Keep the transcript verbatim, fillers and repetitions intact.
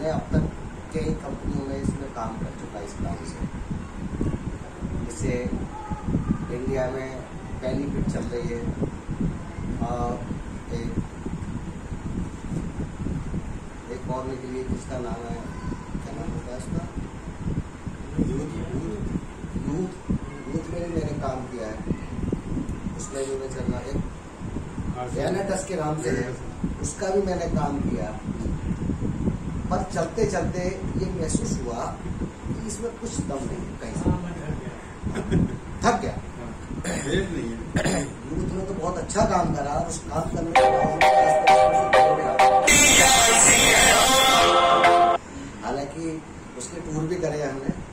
मैं अब तक कई कंपनियों में इसमें काम कर चुका इस नाम से। इससे इंडिया में पहली पिट चल रही है। और एक एक और निकली, जिसका नाम है, क्या नाम होता है उसका, यूथ यूथ यूथ यूथ में भी मैंने काम किया है। उसमें भी मैं चलना एक एनाटस के नाम से है, उसका भी मैंने काम किया। पर चलते चलते ये महसूस हुआ कि इसमें कुछ दम नहीं, कहीं से थक गया। यूथ में तो बहुत अच्छा काम करा, उस काम करने के बाद हालांकि उसके टूर भी करे हमने।